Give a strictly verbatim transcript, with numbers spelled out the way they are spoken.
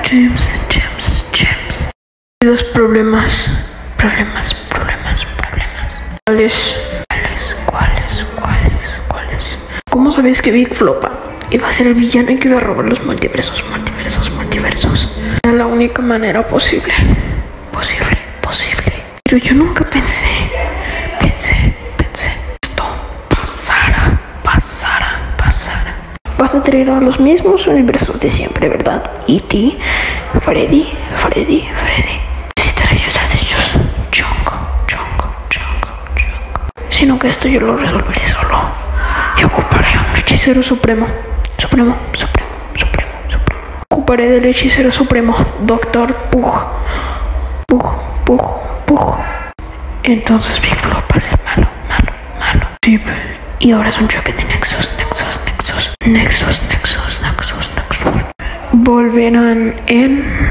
James, James, James. Hay dos problemas. Problemas, problemas, problemas. ¿Cuáles? ¿Cuáles? ¿Cuáles? ¿Cuáles? ¿Cuáles? ¿Cómo sabes que Big Flopa iba a ser el villano y que iba a robar los multiversos, multiversos, multiversos? Era la única manera posible. Posible, posible. Pero yo nunca pensé, pensé, pensé. Esto pasara, pasara, pasara. Vas a traer a los mismos universos de siempre, ¿verdad? E T, Freddy, Freddy, Freddy. Necesitaré ayuda de ellos. Chongo, chongo, chongo, chongo. Sino que esto yo lo resolveré solo. Y ocuparé a un hechicero supremo. Supremo, supremo, supremo, supremo. Ocuparé del hechicero supremo, Doctor Pug. Pug, Pug, Pug. Entonces Big Flopa es el malo, malo, malo. Sí, y ahora es un choque de nexos, nexos, nexos, nexos, nexos, nexos, nexos. Volverán en...